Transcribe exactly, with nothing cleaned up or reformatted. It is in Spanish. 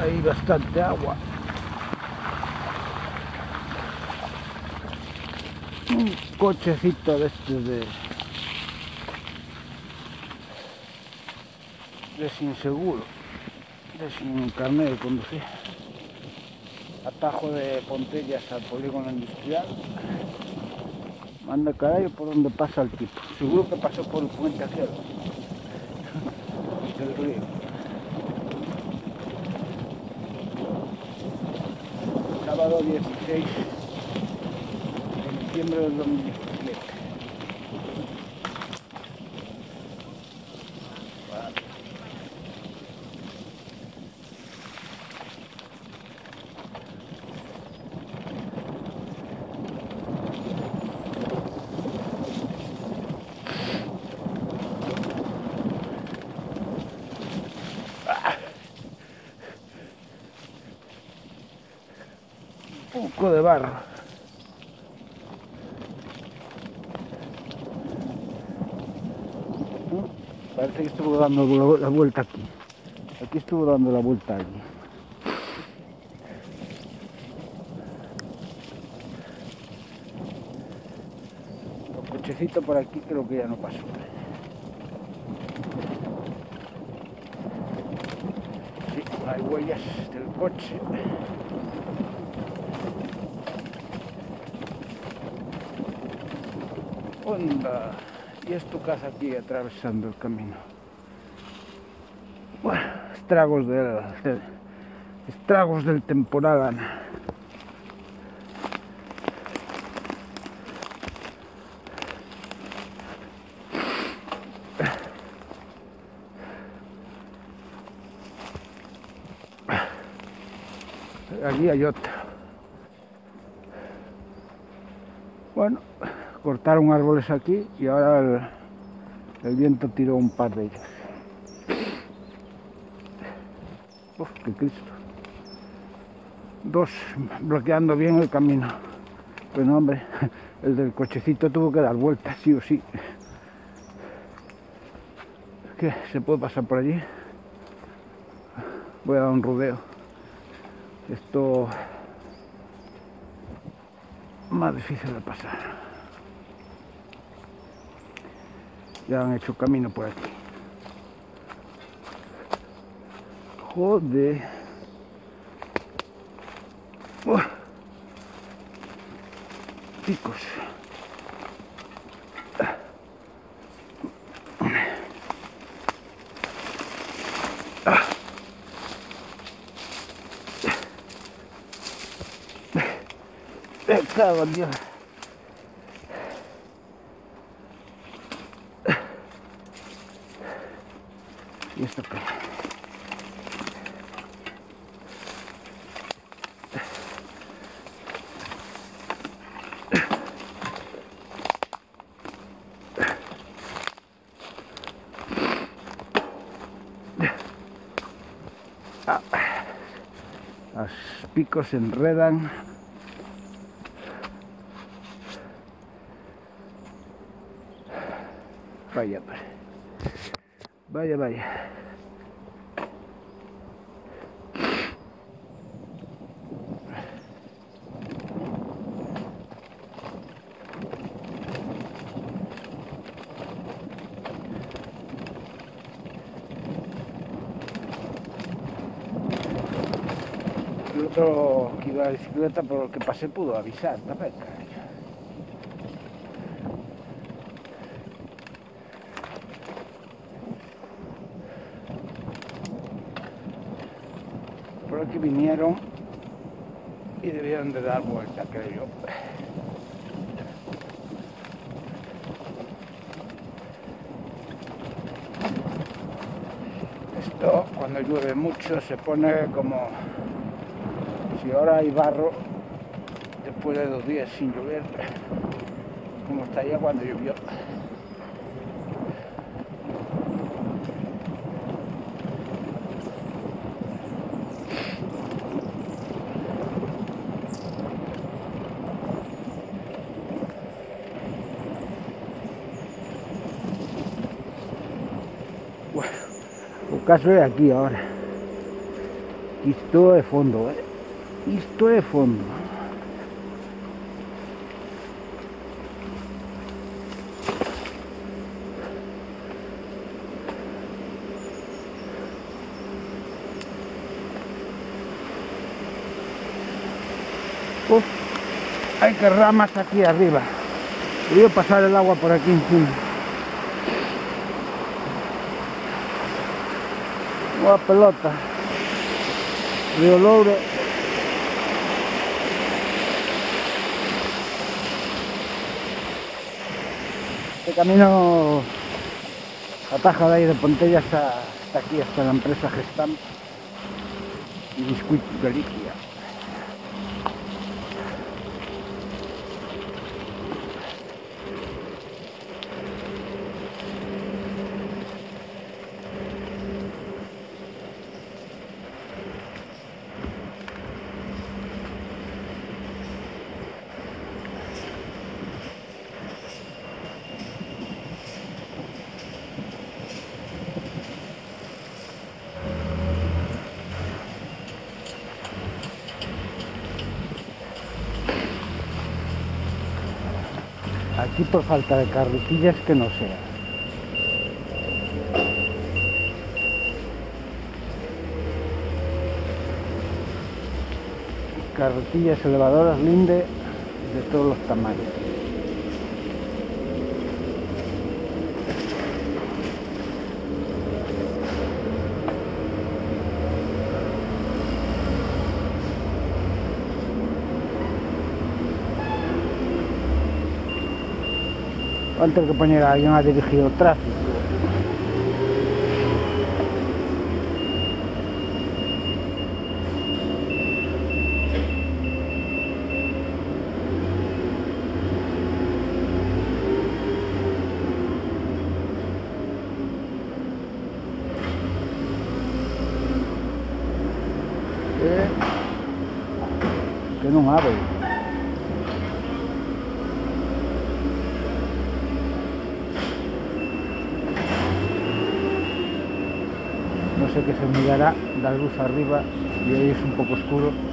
Hay bastante agua. Un cochecito de este de, de sin seguro, de sin carnet de conducir. Atajo de Pontellas al polígono industrial. Manda caray por donde pasa el tipo. Seguro que pasó por el puente aquel del río. Sábado dieciséis de diciembre del dos mil diecisiete. Un poco de barro. Parece que estuvo dando la vuelta aquí. Aquí estuvo dando la vuelta allí. El cochecito por aquí creo que ya no pasó. Sí, hay huellas del coche. Onda, y es tu casa aquí atravesando el camino. Bueno, estragos del, del estragos del temporal Ana. Allí hay otro. Bueno, cortaron árboles aquí y ahora el, el viento tiró un par de ellos. Uf, qué Cristo. Dos bloqueando bien el camino. Pues no, hombre, el del cochecito tuvo que dar vueltas, sí o sí. ¿Qué? ¿Se puede pasar por allí? Voy a dar un rodeo. Esto más difícil de pasar. Ya han hecho camino por aquí. Joder. Uh. Picos. Ah. Me cago en Dios. ¿Y esto qué? Ah. Los picos se enredan. Vaya, vaya, vaya. El otro que iba a bicicleta por el que pasé pudo avisar también. Por aquí vinieron y debieron de dar vuelta, creo yo. Esto cuando llueve mucho se pone como si ahora hay barro después de dos días sin llover, como estaría cuando llovió. Bueno, el caso es aquí ahora. Isto é fondo, eh? Isto é fondo. Uf, hay que ramas aquí arriba. Voy a pasar el agua por aquí encima. Una pelota. Río Louro. Este camino ataja de ahí de Pontella hasta, hasta aquí, hasta la empresa Gestamp y Biscuit Galicia. Aquí por falta de carretillas que no sea. Carretillas elevadoras Linde de todos los tamaños. Antes que poner a alguien a dirigir el tráfico. Eh, que non abre. No sé qué se mirará, da luz arriba y ahí es un poco oscuro.